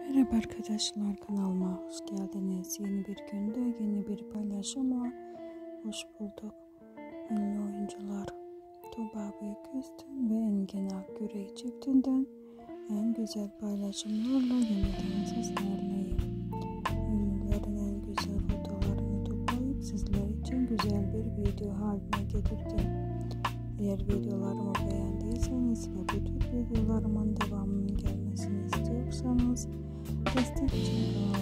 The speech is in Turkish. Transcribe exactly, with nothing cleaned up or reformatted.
Merhaba arkadaşlar, kanalıma hoş geldiniz. Yeni bir günde yeni bir paylaşıma hoş bulduk. Ünlü oyuncular Tuğba Büyüküstün ve Engin Akgürey çiftinden en güzel paylaşımlarla yeniden sizlerleyim. Ünlülerin en güzel fotolarını toplayıp sizler için güzel bir video haline getirdim. Eğer videolarımı beğendiyseniz ve bu tür videolarımın devamının gelmesini istiyorsanız destek için